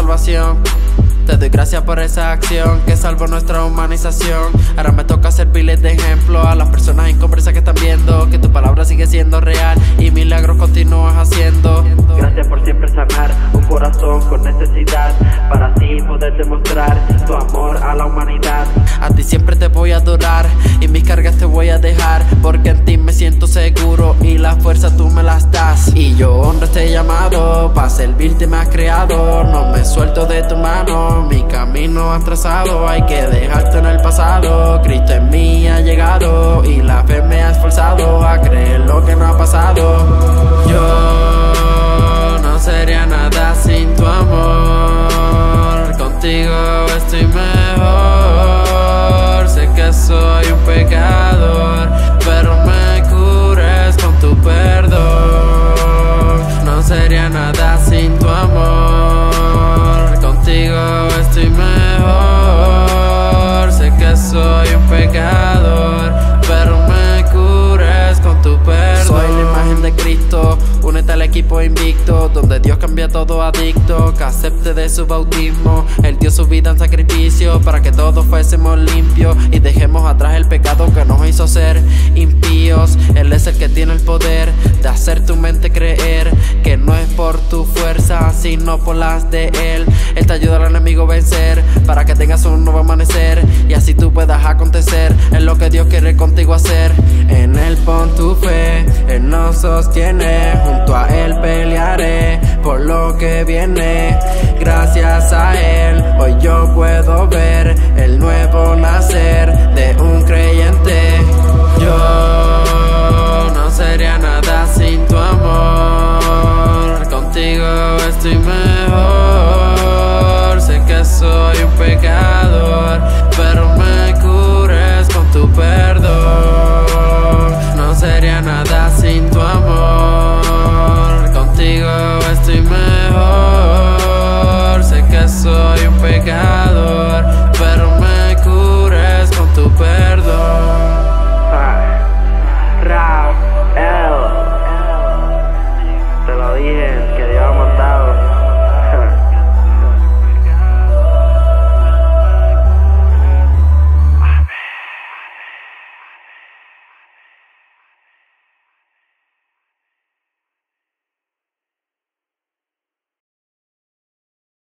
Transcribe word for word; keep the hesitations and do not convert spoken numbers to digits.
salvación. Te doy gracias por esa acción que salvó nuestra humanización. Ahora me toca servirles de ejemplo a las personas inconversas que están viendo que tu palabra sigue siendo real y milagros continúas haciendo. Gracias por siempre sanar un corazón con necesidad, para así poder demostrar tu amor a la humanidad. A ti siempre te voy a adorar y mis cargas te voy a dejar, porque en ti me siento seguro y la fuerza tú me las das. Y yo honro este llamado, para servirte me has creado. No me suelto de tu mano, mi camino has trazado. Hay que dejarte en el pasado, Cristo en mí ha llegado y la fe me ha esforzado a creer lo que no ha pasado. Yo no sería nada sin tu amor, contigo estoy mejor. Sé que soy un pecador, pero me cures con tu perdón. No sería nada sin tu amor, contigo estoy mejor. Sé que soy un pecador, pero me cures con tu perdón. Soy la imagen de Cristo, únete al equipo invicto, donde Dios cambia todo adicto, que acepte de su bautismo. Él dio su vida en sacrificio para que todos fuésemos limpios y dejemos atrás el pecado que nos hizo ser impíos. Él es el que tiene el poder de hacer tu mente creer que no es por tu fuerza, sino por las de Él. Él te ayuda al enemigo a vencer, para que tengas un nuevo amanecer y así tú puedas acontecer en lo que Dios quiere contigo hacer. En Él pon tu fe, Él nos sostiene, junto a Él pelearé por lo que viene. Gracias a Él hoy yo puedo ver